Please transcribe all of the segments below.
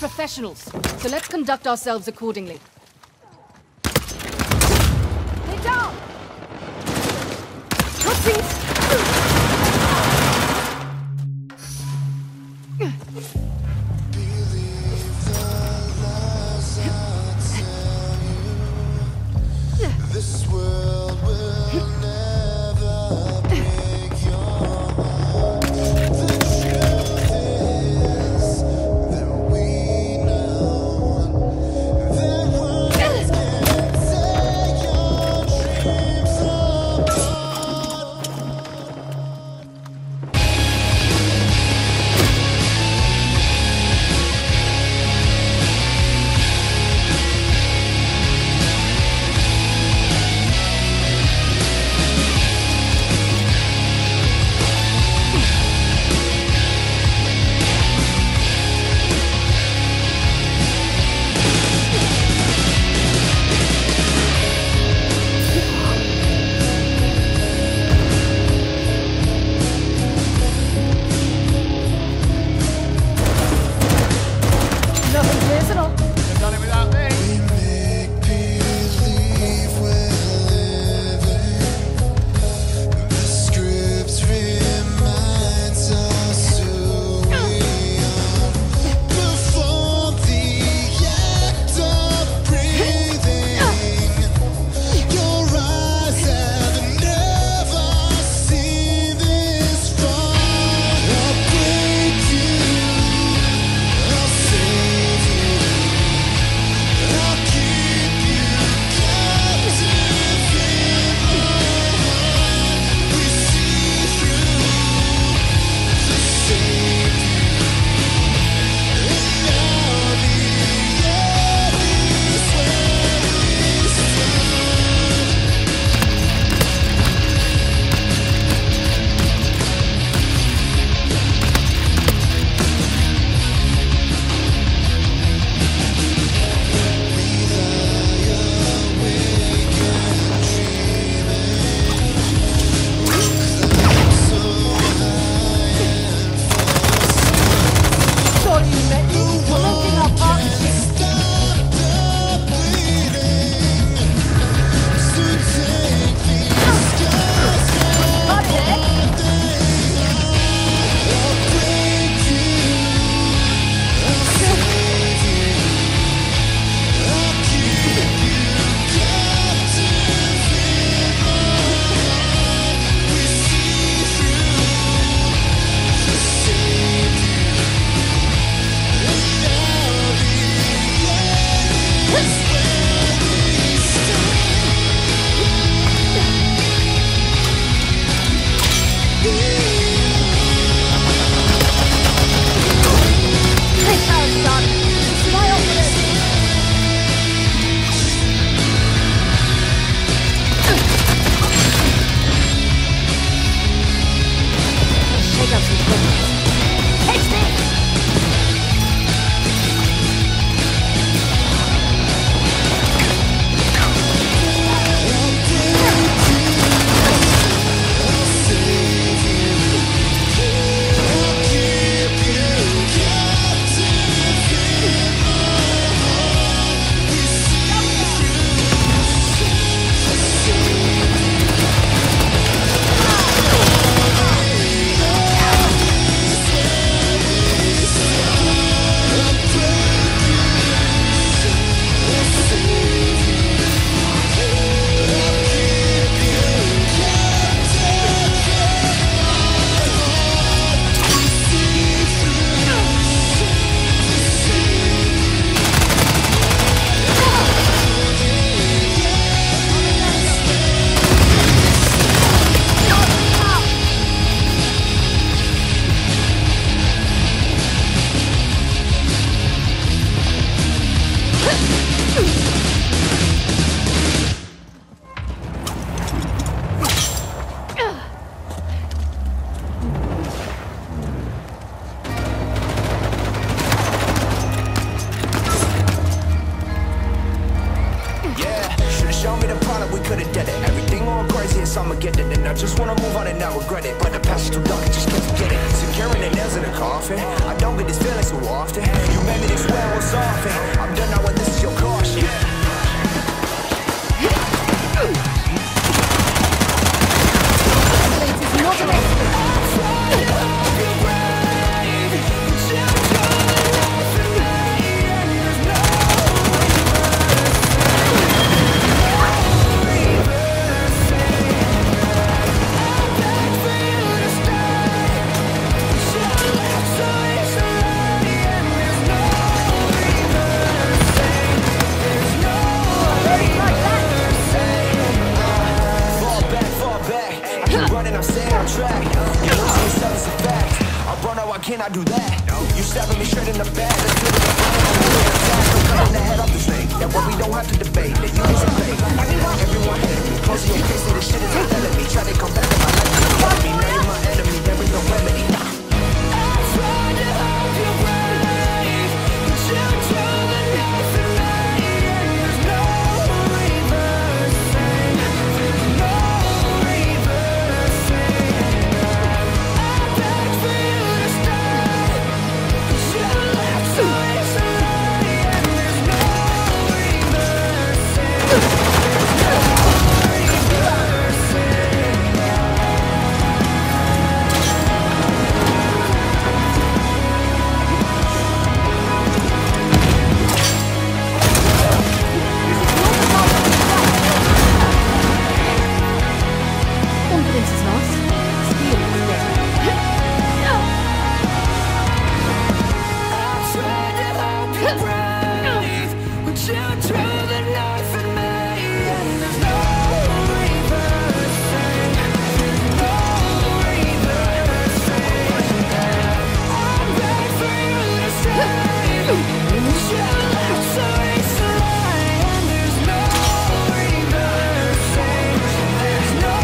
professionals, so let's conduct ourselves accordingly. Get down! Proceed! This world will never break your heart. The truth is that we know that words can tear your dreams apart. Nothing personal. You've done it without me. We make believe we're living. The script reminds us who we are. Perform the act of breathing. Your eyes have never seen this far. I'll break you. I'll save you. I'll keep you captive in my heart. We see through to save you. And now the end is where we stand. Thought you met me. Cementing our partnership. Stop the bleeding. So take these scars Got it, eh? I'll break you. I'll save you. I'll keep you captive in my heart. We see through to save you. And now the end is where we This house done. Smile for this. Shake up some things. Take this! I'ma get it, and I just wanna move on and not regret it. But the past is too dark, I just can't forget it. Securing the nails in the coffin, I don't get this feeling so often. You made me this way, is off, and I'm done now, and this is your caution. Can I do that? No. You stabbing me straight in the back. Let's do it. I'm cutting the head off this thing. That way we don't have to debate. That you is a fake. Everyone hated me. Close your case, say this shit is a felony. Try to come back to my life. You me, now you're my enemy. There is no remedy. I tried to help you brave, but you chose the knife in me, and there's no reversing. There's no reversing. I begged for you to stay, but you left so easily, and there's no reversing. There's no reversing. Confidence is lost. Speed is dead. I tried to help you breathe, but you threw the knife at me, and there's no reversing. There's no reversing. I begged for you to stay, but you left so easily, and there's no reversing. There's no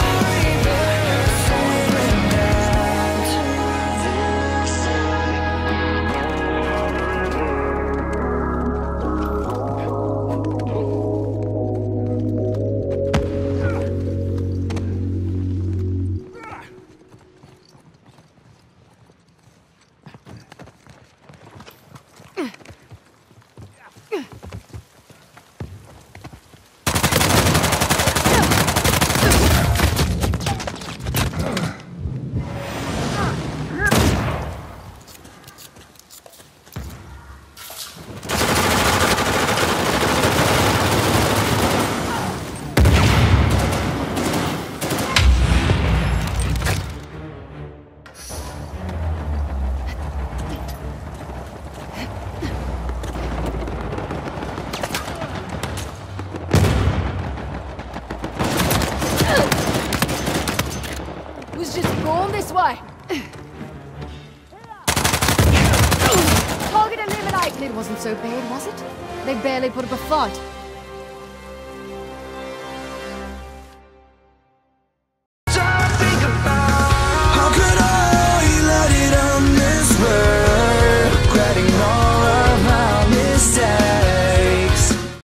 Was just going this way. Target eliminated. It wasn't so bad, was it? They barely put up a fight.